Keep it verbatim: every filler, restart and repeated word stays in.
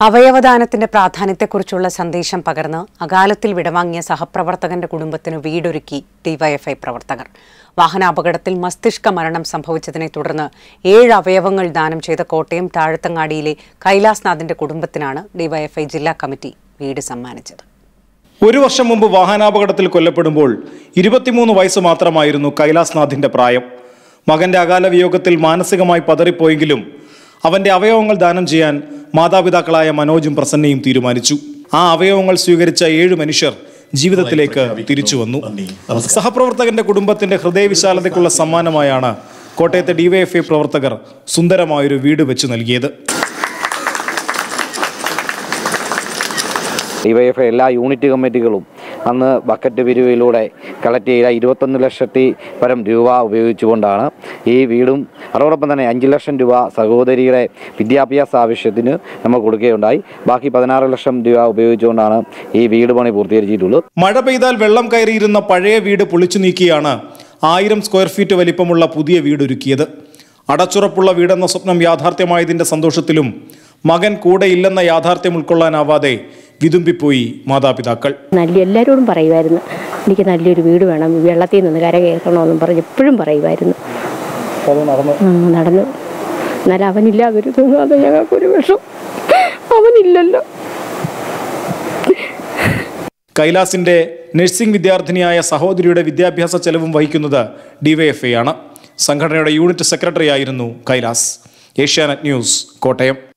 അവയവദാനത്തിന്റെ പ്രാധാന്യത്തെക്കുറിച്ചുള്ള സന്ദേശം പകർന്ന് അകാലത്തിൽ വിടവാങ്ങിയ സഹപ്രവർത്തകന്റെ കുടുംബത്തിന് വീടൊരുക്കി ഡിവൈഎഫ്ഐ പ്രവർത്തകർ. വാഹനാപകടത്തിൽ മസ്തിഷ്ക മരണം സംഭവിച്ചതിനെ തുടർന്ന് ഏഴ് അവയവങ്ങൾ ദാനം ചെയ്ത കോട്ടയം താഴത്തങ്ങാടിയിലെ കൈലാസ്നാഥിന്റെ കുടുംബത്തിനാണ് ഡിവൈഎഫ്ഐ ജില്ലാ കമ്മിറ്റി വീട് സമ്മാനിച്ചത്. ഒരു വർഷം മുമ്പ് വാഹനാപകടത്തിൽ കൊല്ലപ്പെടുമ്പോൾ ഇരുപത്തിമൂന്ന് വയസ്സ് മാത്രമായിരുന്നു കൈലാസ്നാഥിന്റെ പ്രായം. മകന്റെ അകാല വിയോഗത്തിൽ മാനസികമായി പതറിപ്പോയെങ്കിലും അവന്റെ അവയവങ്ങൾ ദാനം ചെയ്യാൻ മാതാപിതാക്കളായ മനോജും പ്രസന്നയും തീരുമാനിച്ചു. ആ അവയവങ്ങൾ സ്വീകരിച്ച ഏഴ് മനുഷ്യർ ജീവിതത്തിലേക്ക് തിരിച്ചു വന്നു. സഹപ്രവർത്തകന്റെ കുടുംബത്തിന്റെ ഹൃദയവിശാലതയ്ക്കുള്ള സമ്മാനമായാണ് കോട്ടയത്തെ ഡിവൈഎഫ്ഐ പ്രവർത്തകർ സുന്ദരമായൊരു വീട് വെച്ച് നൽകിയത്. ഡിവൈഎഫ്ഐ എല്ലാ യൂണിറ്റ് കമ്മിറ്റികളും അന്ന് ബക്കറ്റ് പിരിവിലൂടെ കളക്ട് ചെയ്ത ഇരുപത്തൊന്ന് ലക്ഷത്തി പരം രൂപ ഉപയോഗിച്ചുകൊണ്ടാണ് ഈ വീടും അതോടൊപ്പം തന്നെ അഞ്ച് ലക്ഷം രൂപ സഹോദരിയുടെ വിദ്യാഭ്യാസ ആവശ്യത്തിന് നമ്മൾ കൊടുക്കുകയുണ്ടായി. ബാക്കി പതിനാറ് ലക്ഷം രൂപ ഉപയോഗിച്ചുകൊണ്ടാണ് ഈ വീട് പണി പൂർത്തീകരിച്ചിട്ടുള്ളത്. മഴ പെയ്താൽ വെള്ളം കയറിയിരുന്ന പഴയ വീട് പൊളിച്ചു നീക്കിയാണ് ആയിരം സ്ക്വയർ ഫീറ്റ് വലിപ്പമുള്ള പുതിയ വീടൊരുക്കിയത്. അടച്ചുറപ്പുള്ള വീടെന്ന സ്വപ്നം യാഥാർത്ഥ്യമായതിന്റെ സന്തോഷത്തിലും മകൻ കൂടെ ഇല്ലെന്ന യാഥാർത്ഥ്യം ഉൾക്കൊള്ളാനാവാതെ വിതുമ്പിപ്പോയി മാതാപിതാക്കൾ. നല്ല എല്ലാവരോടും പറയുമായിരുന്നു, എനിക്ക് നല്ലൊരു വീട് വേണം, വെള്ളത്തിൽ നിന്ന് കര കയറണമെന്നും പറഞ്ഞ് എപ്പോഴും പറയുമായിരുന്നു. നടന്നു. എന്നാലും അവനില്ലാതിരുന്നു, അത് ഞങ്ങൾക്കൊരു വിഷം. അവനില്ലല്ലോ. കൈലാസിന്റെ നഴ്സിംഗ് വിദ്യാർത്ഥിനിയായ സഹോദരിയുടെ വിദ്യാഭ്യാസ ചെലവും വഹിക്കുന്നത് ഡിവൈഎഫ്ഐ ആണ്. സംഘടനയുടെ യൂണിറ്റ് സെക്രട്ടറി ആയിരുന്നു കൈലാസ്. ഏഷ്യാനെറ്റ് ന്യൂസ്, കോട്ടയം.